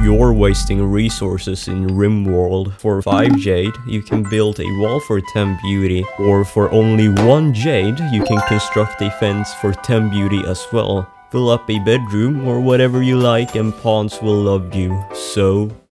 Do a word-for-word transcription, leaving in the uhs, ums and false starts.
you're wasting resources in Rimworld. For five jade, you can build a wall for ten beauty, or for only one jade, you can construct a fence for ten beauty as well. Fill up a bedroom or whatever you like and pawns will love you. So